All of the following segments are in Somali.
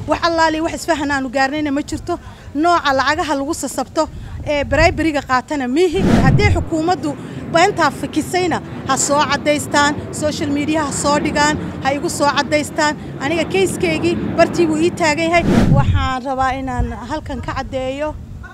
وحلالي وحسفهن أنو قارنين ما جرتو نوع العجها الوصة سبته برايبريجا قاتنا ميهي هدي حكومة بنتها في كيسينا هالصوع عديستان سوشيال ميديا هالصوع ديجان هيجو صوع عديستان أنا كيس كيجي برتي ويتاجي هاي وحن ربائنا هل كان كعديو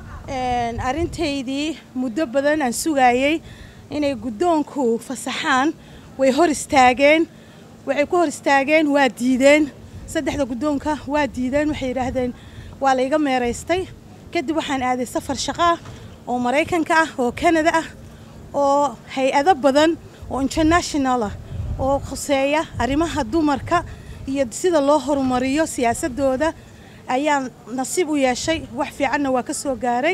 أرنتي دي مدبدا عن سجايي إن يقدونكوا فسحان ويهورستاجين ويكورستاجين واديدين صدق هذا قدونك واديدين وحيرهدين ولا يجمع ميراستي كده وحن قاعد سفر شقة ومريكان كأ وكندا oo hay-ado badan oo international ah oo khuseeya arrimaha dumarka iyo sida loo horumariyo siyaasadooda ayaan nasiib u yeeshay wax fiican waa ka soo gaaray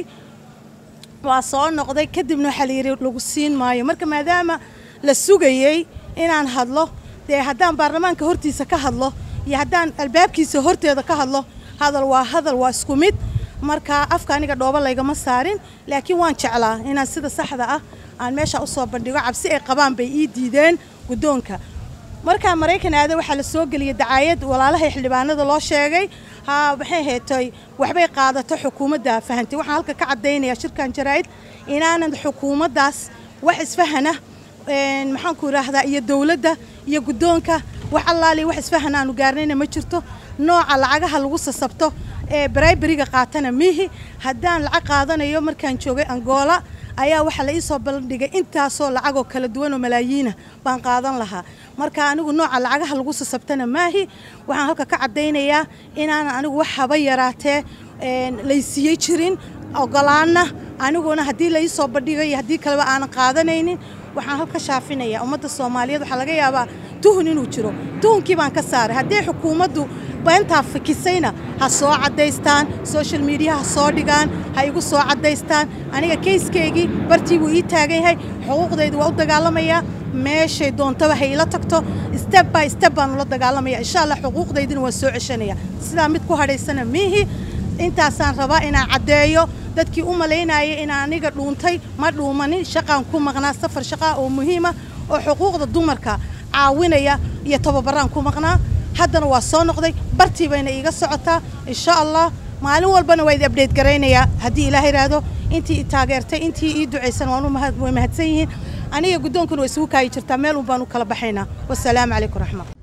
waa soo noqday kadibna waxa la yiri lagu siin maayo marka maadaama la sugayay inaan hadlo haddaan baarlamaanka hortiisa ka hadlo iyo haddaan albaabkiisa horteeda ka hadlo hadal waa isku mid marka afka aniga dhooba laygama saarin laakiin waan jeclaa inaan sida saxda ah aan meesha u soo bandhigo cabsi ay qabaan bay ii diideen gudoonka marka Mareykan aad waxa la soo galiyay dacaayad walaalahay xildhibaanada loo sheegay waxay heetay waxbay qaadato xukuumadda fahantay waxa halka ka cadeynaya shirkan jaraa'id inaanan xukuumaddaas wax isfahana maxaan ku raahdaa iyo dawladda iyo gudoonka wax allaali wax isfahana aanu gaarnayna ma jirto nooca lacagaha lagu sasabto برايبريجا قاتنا ميهي هدان لعق قادنايو markaan joogay Angola ayaa waxa la ii soo bandhigay intaasoo lacag oo kala duwan oo malaayiin baan qaadan lahaa marka anigu nooca lacagaha lagu sasabtana maahi waxaan halka ka cadeynayaa inaan anigu wax haba yaraatee leysiyay jirin ogolaana aniguna hadii la ii soo bandhigay hadii kale aan qaadanaynin waxaan halka shaafinayaa ummadda Soomaaliyeed waxa laga yaabaa tuhun inuu jiro tuhunkii baan ka saaray hadii xukuumaddu بنتها في كيسينا هالصوع عديستان سوشيال ميديا هالصوع ديجان هيجو صوع عديستان أنا كيس كيجي برتي ويتاجي هاي حقوق ذي دوا الدجالمية ماشي دون تبع هي لا تكتو ستيب باي ستيب أنا الدجالمية إن شاء الله حقوق ذي دين والسوع الشنية سلامتكو هذه السنة ميهي أنت أصلا ربائنا عدايو dadkii u maleynayay in aniga dhuuntay ma dhuumani shaqaan ku maqnaa safar shaqa oo muhiim ah oo xuquuqda dumarka caawinaya iyo tababaraan ku maqnaa haddana waa soo noqday bartii bayna iga socotaa insha Allah maalin walbana way update gareynaya hadii Ilaahay raado intii taageertay intii ii duceysan waan u mahadsan yihiin aniga gudoonkuna way isugu kaay jirtaa meel u baan u kala baxaynaa wassalaamu calaykum raxmatullaah